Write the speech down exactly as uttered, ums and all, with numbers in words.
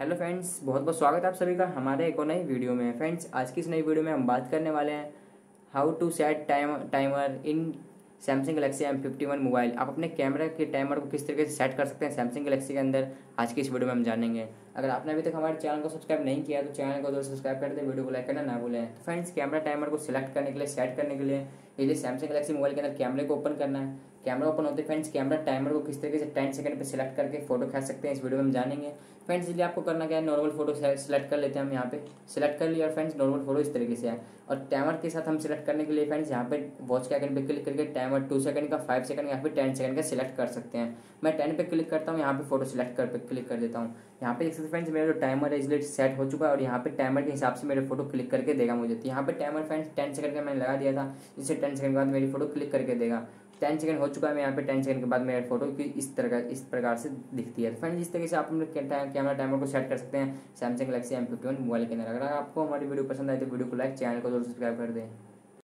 Hello friends, बहुत बहुत स्वागत है आप सभी का हमारे एक और नई वीडियो में। फ्रेंड्स, आज की इस नई वीडियो में हम बात करने वाले हैं how to set time timer in Samsung Galaxy M fifty one mobile. आप अपने कैमरा के टाइमर को किस तरीके से सेट कर सकते हैं सैमसंग गैलेक्सी के अंदर, आज की इस वीडियो में हम जानेंगे। अगर आपने अभी तक हमारे चैनल को सब्सक्राइब नहीं किया तो चैनल को दोस्तों सब्सक्राइब कर दें, वीडियो को लाइक करना ना भूलें। तो फ्रेंड्स, कैमरा टाइमर को सिलेक्ट करने के लिए, सेट करने के लिए ये सैमसंग गैलेक्सी मोबाइल के अंदर कैमरे को ओपन करना है। कैमरा ओपन होते फ्रेंड्स, कैमरा टाइमर को किस तरीके से टेन सेकंड पे सिलेक्ट करके फोटो खींच सकते हैं, इस वीडियो में हम जानेंगे। फ्रेंड्स, इसलिए आपको करना क्या है, नॉर्मल फोटो सेलेक्ट कर लेते हैं। हम यहाँ पे सिलेक्ट कर लिया और फ्रेंड्स नॉर्मल फोटो इस तरीके से है। और टाइमर के साथ हम सिलेक्ट करने के लिए फ्रेंड्स यहाँ पे वॉच के आइकन पे क्लिक करके टाइमर टू सेकंड का, फाइव सेकंड या फिर टेन सेकंड का सिलेक्ट कर सकते हैं। मैं टेन पे क्लिक करता हूँ, यहाँ पे फोटो सिलेक्ट कर पे क्लिक कर देता हूँ। यहाँ पे देख सकते फ्रेंड्स, मेरा जो टाइमर है इसलिए सेट हो चुका है और यहाँ पे टाइमर के हिसाब से मेरे फोटो क्लिक करके देगा मुझे। तो यहाँ पे टाइमर फ्रेंड्स टेन सेकंड का मैंने लगा दिया था, जिससे टेन सेकंड के बाद मेरी फोटो क्लिक करके देगा। टेन सेकंड हो चुका है, मैं यहाँ पे टेन सेकंड के बाद मेरे फोटो की इस तरह इस प्रकार से दिखती है। फ्रेंड्स, इस तरीके से आप अपने कैमरा टाइमर को सेट कर सकते हैं Samsung Galaxy M fifty one mobile के अंदर। अगर आपको हमारी वीडियो पसंद आए तो वीडियो को लाइक, चैनल को जरूर सब्सक्राइब कर दें।